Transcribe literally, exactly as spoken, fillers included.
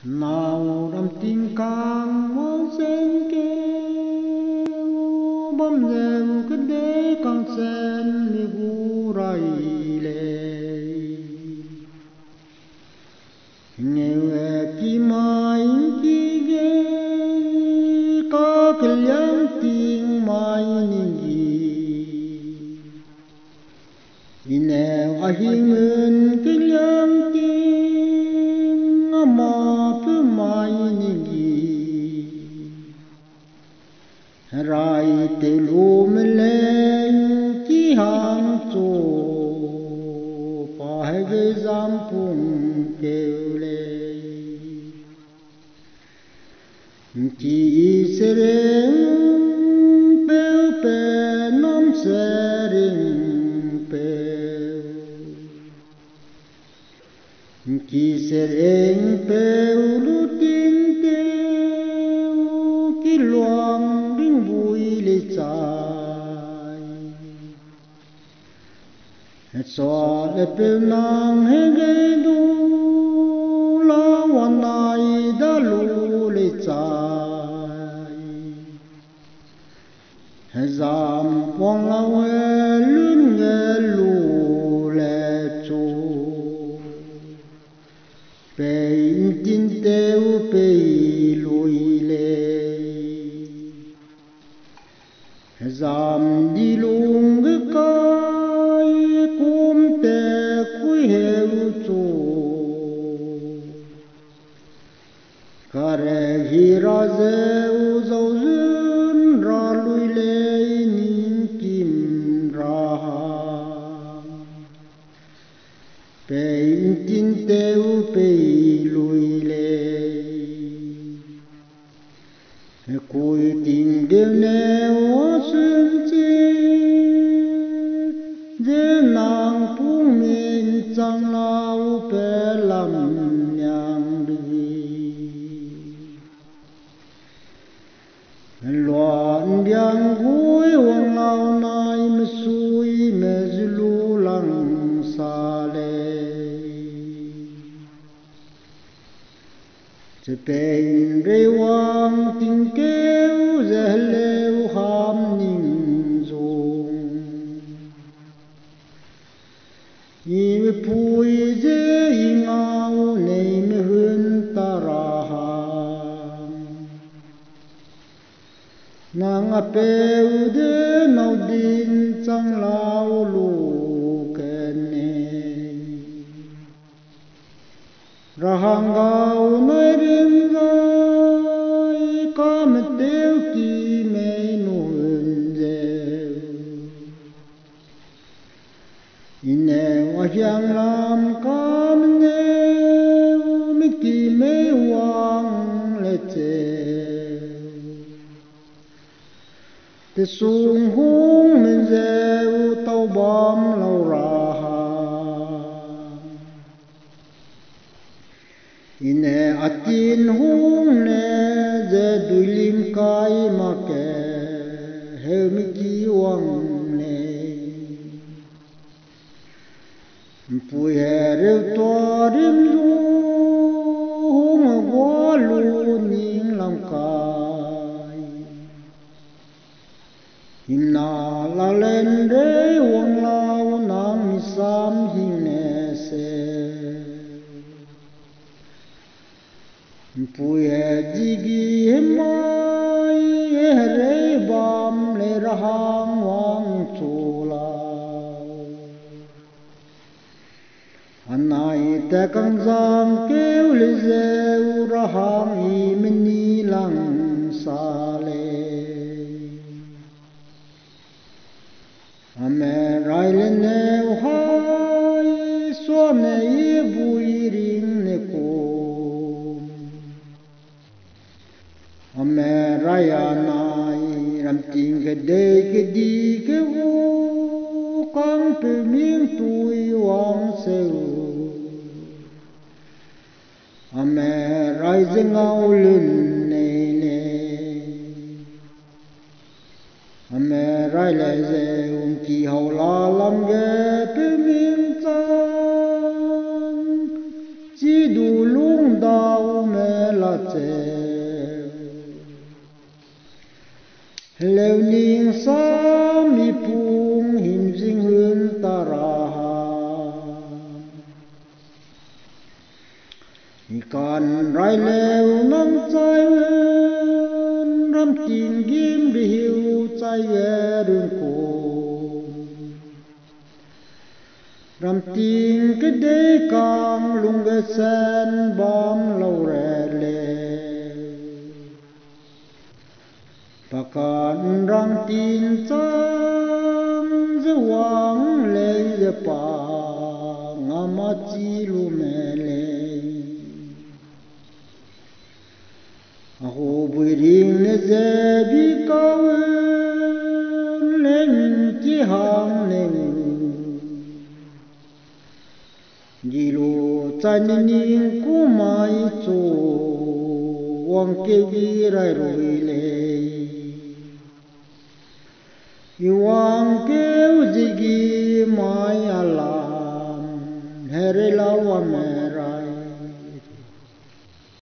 nào đâm tình càng mong sen kêu bom rèm cứ để càng sen mi gu rai lệ nghèo kỳ mai kỳ ghê có cái liang tiếng mai ningi ineo ahingun cái liang tiếng ama pu mai ningi rai te lu melen ki hang cho pa hai ge zam pung kêu le ki sereng pe pe nam sereng pe ki sereng pe lu tin te ki luang ding vui le chai so le pe nang he ge du la wan nai da lu le chai zam quang la we lun nge lu le chu pe tin teu pe lui le zam di lung ge kai kum te kui heu chu kare hi ra zeu zo zun ra lui le nin kim ra pe tin teu pe lui le cùi tình đêm neo xuân chi dễ nàng phung min chẳng lao pe làm nhang đi loạn điang vui hoàng lao nai mà suy mê lu lăng xa lêจะเป็นเรื่องวังติงเก้วจะเลวหามนิ่งจงยิ่งพูดจะยิ่งเอาในมือตาราหนังเปลวเดินเอาดินจังลาวลูกเนระหังเอาในริมใจก็ไม่เตียวกี่ไม่นุ่นเจอินเอวยังลำก็ไม่เนวไม่กี่ไม่หวังเลยเจแต่สูงหงมันเจวเต้าบอมเราราine atin hung ne je dulim kai ma ke he mi ki wang ne pu he re to rim lu hung go lu ning lam kai himna la len re wang lao nam mi sam hing ne se puye jigi mai re bam le rahang wang chula anai ta kang jam keu le zeu rahang i mini lang sa le ame rai le ne hai so ne i bui ring ne ko ame raya nai ram ting ke de ke di ke u kang pe ming tui wang seu ame rai zengau lun nei ne ame rai le ze um ki hau la lam ge pe ming cha chi du lung dao me leo ning sa mi pung him jing hun tara hi kan rai leo nam chai ram ting gim ri hiu chai ye run ko ram ting ke de kang lung ge sen bam lo re le pakan rang tin chang zawang le ye pa ngama chi lu me le aho bui ring ne ze bi kaw len chi hang nen di lo chan ning ku mai chu wang ke vi rai roi le Iwang kêu zigi mai alam here lawa mer